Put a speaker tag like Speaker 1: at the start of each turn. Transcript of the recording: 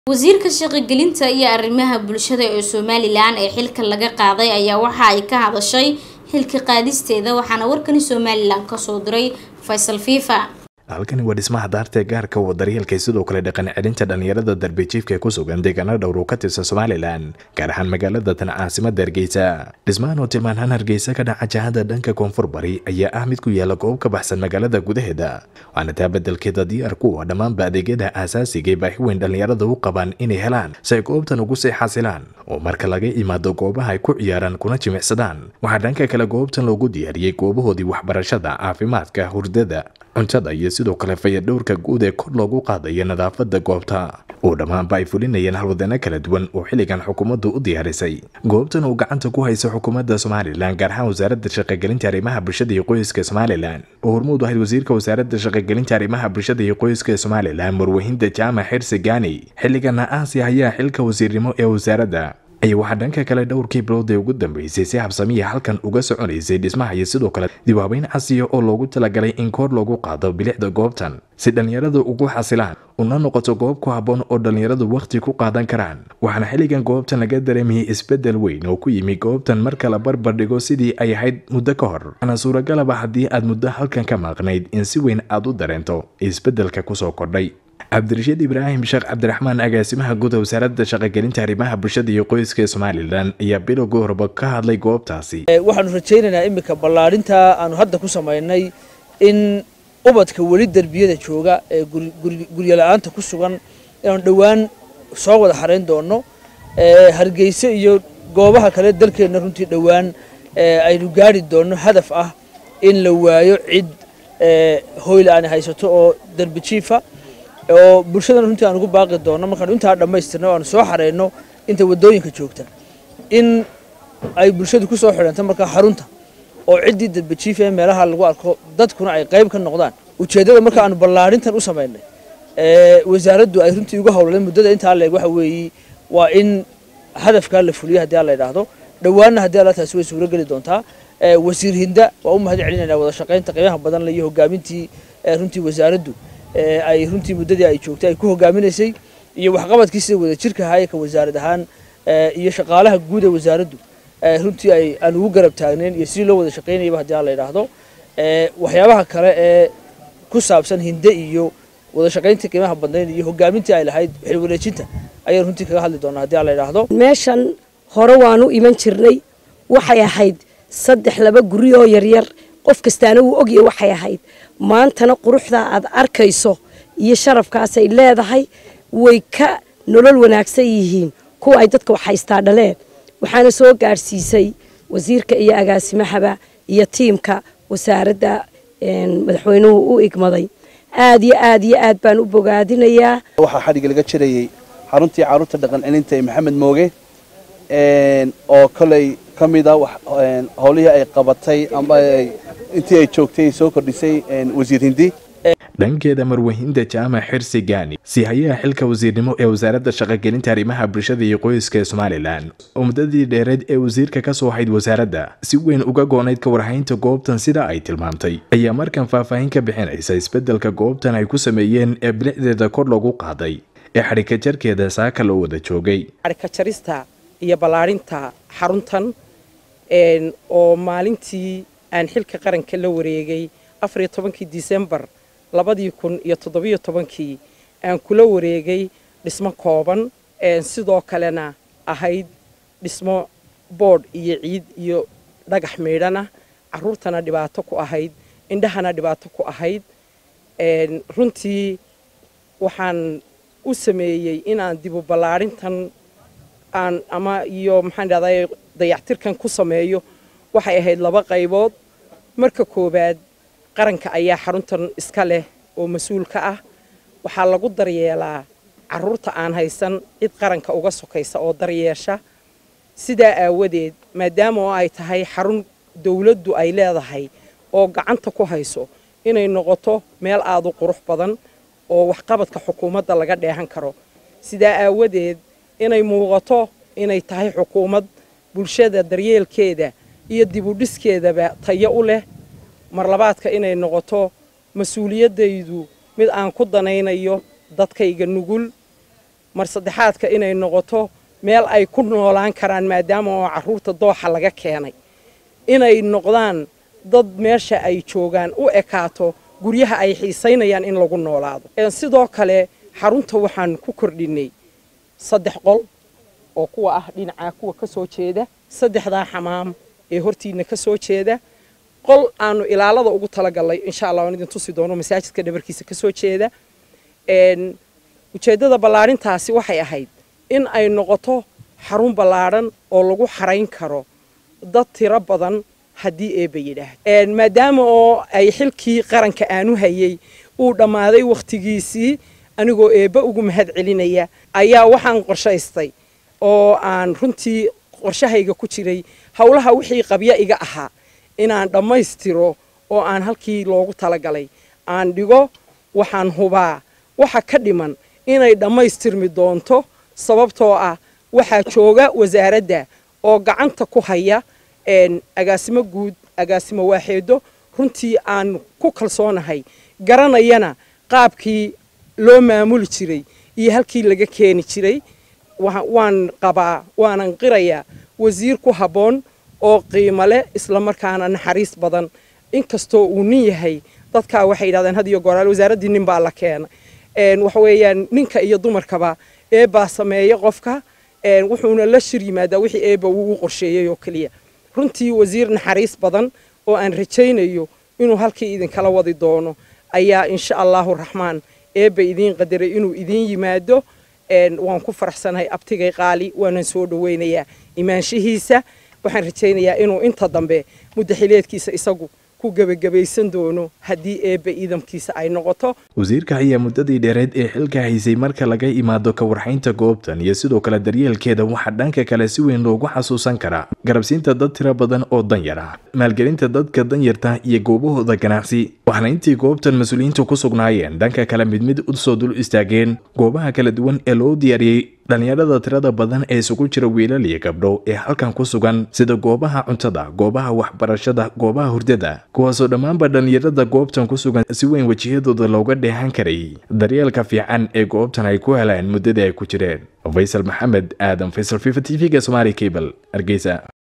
Speaker 1: wasiirka shaqo-gelinta iyo arrimaha bulshada ee Somaliland ee xilka laga qaaday ayaa waxa ay ka hadashay xilka qaadisteeda waxaana warkani Somaliland ka soo diray Faisal Fifa.
Speaker 2: halkani waa dhismaha daarta gaarka oo daryeelka sidoo kale dhaqan celinta dhalinyarada darbijiifka ku sugan deegaanada dhowr ka tirsan Somaliland gaar ahaan magaalada tan caasimadda Hargeysa. dhismahan oo tilmaanaan Hargeysa ka dhaca jihada dhanka koonfur bari ayaa ah mid ku yaala goob ka baxsan magaalada gudaheeda waana taa beddelkeeda diyaar ku ah dhammaan adeegyada aasaasiga ee baahi weyn dhalinyarada u qabaan inay helaan si ay goobtan ugu sii xasilaan oo marka laga imaado goobaha ay ku ciyaaraan kuna jimicsadaan waxaa dhanka kale goobtan loogu diyaariyay goobahoodii waxbarashada caafimaadka hurdada cuntada iyo sidoo kale fayadhowrka guud ee kor loogu qaadayo nadaafadda goobta oo dhammaanba ay fulinayeen halwadana kala duwan oo xilligan xukuumaddu u diyaarisay goobtan oo gacanta ku haysa xukuumadda Somaliland gaar ahaan wasaaradda shaqo-gelinta arrimaha bulshada iyo qoyska Somaliland oo hormuud u ahayd wasiirka wasaaradda shaqo-gelinta arrimaha bulshada iyo qoyska Somaliland Marwahinda Jaamac Xirsi Gaani xilligan Aasiya ayaa xilka wasiirnimo ee wasaaradda ay waxa dhanka kale dhowrkii bilood ee ugu dambeysay si habsamiya halkan uga soconaysay dhismaha iyo sidoo kale dibaabayn casiyo oo loogu talagalay in kor loogu qaado bilicda goobtan si dhalinyaradu ugu xasilaan una noqoto goob ku habboon oo dhalinyaradu waqti ku qaadan karaan waxaana xilligan goobtan laga dareemiyay isbedel weyn oo ku yimi goobtan marka la barbar dhigo sidii ay ahayd muddo ka hor ana suuragalaba haddii aad muddo halkan ka maqnayd in si weyn aad u dareento isbedelka ku soo kordhay. Abdirashiid Ibrahim Sheekh Cabdiraxmaan agaasimaha guud wasaaradda shaqo-gelinta arrimaha bulshada iyo qoyska Somaliland ayaa bilowga horba ka hadlay goobtaasi.
Speaker 3: waxaanu rajaynaynaa imika ballaarinta aanu hadda ku sameynay in ubadka wali darbiyada jooga ee guriga la'aanta ku sugan inaan dhawaan soo wada xareyn doono Hargeysa iyo goobaha kale dalkeena runtii dhawaan aynu gaari doono hadaf ah in la waayo cid hooy la'aan haysato oo darbi jiifa oo bulshada runtii aan ugu baaqi doono markaan inta dhameystirno aan soo xareeyno inta wadooyinka joogta in ay bulshadu ku soo xiranto marka xarunta oo cidii dadbajiif ee meelaha lagu arko dadkuna ay qayb ka noqdaan ujeedada marka aan ballaarintan u sameeynay wasaaraddu ay runtii ugu hawlleen muddada inta leeg waxa weeyii waa in hadafka la fuliyo hadii la yiraahdo dhawaana hadii la taas way suuro gali doontaa wasiir Hinda waa u mahad celinayna wada shaqeynta qiimaha badan la iyo hogaamintii runtii wasaaraddu ay runtii muddadii ay joogtay ay ku hogaaminaysay iyo waxqabadkiisa wada jirka hay'adda wasaarad ahaan iyo shaqaalaha guud ee wasaaraddu runtii ay aan ugu garab taagneen iyo si loo wada shaqeynayay hadii la yiraahdo waxyaabaha kale ee ku saabsan Hinda iyo wada shaqeynta qiimaha badan iyo hogaamintii ay lahayd xil wareejinta ayaan runtii kaga hadli doonaa hadii la yiraahdo
Speaker 4: meeshan hore waanu iman jirnay waxay ahayd 3 guri oo yar yar qof kastaana uu ogyahay waxay ahayd maantana quruxda aad arkayso iyo sharafkaas ay leedahay way ka nolol wanaagsan yihiin kuwa ay dadka wax haystaa dhaleen waxaana soo gaarsiisay wasiirka iyo agaasimahaba iyo tiimka wasaaradda madaxweynuhu u igmaday aad iyo aad baan u bogaadinayaa
Speaker 5: waxa xariga laga jirayay xaruntii caruurta dhaqan celinta ee Maxamed Mooge oo kale kamida howlihii ay qabatay ama intii ay joogtay soo kordhisay wasiir Hindi
Speaker 2: dhankeeda Marwahinda Jaamac Xirsi Gaani si hayaa xilka wasiirnimo ee wasaaradda shaqo-gelinta arrimaha bulshada iyo qoyska Somaliland oo muddadii dheereed ee wasiirka ka soo hayd wasaaradda si weyn uga goonayd ka warhaynta goobtan sida ay tilmaamtay ayaa markan faahfaahin ka bixinaysa isbedelka goobtan ay ku sameeyeen ee bilicdeeda kor loogu qaaday ee xarika jarkeeda saaka loo wada joogay
Speaker 6: xarika jarista iyo ballaarinta xaruntan oo maalintii aan xilka qaranka la wareegay 14 December 2017 aan kula wareegay dhismo kooban sidoo kalena ahayd dhismo board iyo ciid iyo dhagax meedhana caruurtana dhibaato ku ahayd indhahana dhibaato ku ahayd runtii waxaan u sameeyay inaan dib u ballaarintan aan ama iyo maxaan dhahday dayactirkan ku sameeyo waxay ahayd 2 qaybood marka koobaad qaranka ayaa xaruntan iska leh oo mas'uul ka ah waxa lagu daryeelaa caruurta aan haysan cid qaranka uga sokaysa oo daryeesha sida aawadeed maadaama ay tahay xarun dawladdu ay leedahay oo gacanta ku hayso inay noqoto meel aad u qurux badan oo wax qabadka xukuumadda laga dheehan karo sida aawadeed inay muuqato inay tahay xukuumad bulshada daryeelkeeda iyo dib u dhiskeedaba tayo u leh mar labaadka inay noqoto mas'uuliyadaydu mid aan ku danaynayo dadkayga nugul mar saddexaadka inay noqoto meel ay ku noolaan karaan maadaama oo carruurta dooxa laga keenay inay noqdaan dad meesha ay joogaan u ekaato guryaha ay xiisaynayaan in lagu noolaado sidoo kale xarunta waxaan ku kordhinay 3 qol oo kuwa ah dhinaca kuwa ka soo jeeda 3 xamaam ee hortiina ka soo jeeda qol aanu ilaalada ugu talagalay insha Allah waan idin tusi doono masaajidka dhabarkiisa ka soo jeeda ujeedada ballaarintaasi waxay ahayd in ay noqoto xarun ballaaran oo lagu xarayn karo dad tiro badan haddii eeba yidhaahdo maadaama oo ay xilkii qaranka aanu hayay uu dhammaaday waqtigiisii anigoo eeba ugu mahad celinaya ayaa waxaan qorshaystay oo aan runtii qorshahayga ku jiray hawlaha wixii qabya iga ahaa inaan dhammaystiro oo aan halkii loogu talagalay aan dhigo waxaan hubaa waxa ka dhiman inay dhammaystirmi doonto sababtoo ah waxaa jooga wasaaradda oo gacanta ku haya agaasimo guud agaasimo waaxeedo runtii aan ku kalsoonahay garanayana qaabkii loo maamuli jiray iyo halkii laga keeni jiray waan qabaa waanan qirayaa wasiir ku habboon oo qiimo leh isla markaana naxariis badan inkastoo uu nin yahay dadkaa waxay yidhahdeen had iyo goor wasaaraddii nin baa la keenay waxa weeyaan ninka iyo dumarkaba eebaa sameeya qofka wuxuuna la shir yimaadaa wixii eeba uu qorsheeyay oo kaliya runtii wasiir naxariis badan oo aan rajaynayo inuu halkii idin kala wadi doono ayaa insha Allahu Raxmaan eeba idin qadaray inuu idin yimaado waan ku faraxsanahay abtigay qaali waanan soo dhaweynayaa imaanshihiisa waxaan rajaynayaa inuu inta dambe mudaxileedkiisa isagu ku gabagabaysan doono haddii eeba idamkiisa ay noqoto
Speaker 2: wasiirka ayaa muddadii dheereed ee xilka haysay marka laga imaado ka warxaynta goobtan iyo sidoo kale daryeelkeeda waxaa dhanka kale si weyn loogu xasuusan karaa garabsiinta dad tiro badan oo danyar ah maalgelinta dadka danyarta iyo goobahooda ganacsi waxaana intii goobtan mas-uuliyiintu ku sugnaayeen dhanka kale mid u soo dul istaageen goobaha kala duwan ee loo diyaariyey dhalinyarada tirada badan ee isugu jira wiilal iyo gabdho ee halkan ku sugan sida goobaha cuntada goobaha waxbarashada goobaha hurdada kuwaasoo dhammaanba dhalinyarada goobtan ku sugan si weyn wajiyadooda looga dheehan karay daryeelka fiican ee goobtan ay ku heleen muddadii ay ku jireen Faysal Maxamed Aadan Faysal FIFA TV-ga Somali Cable Hargeysa.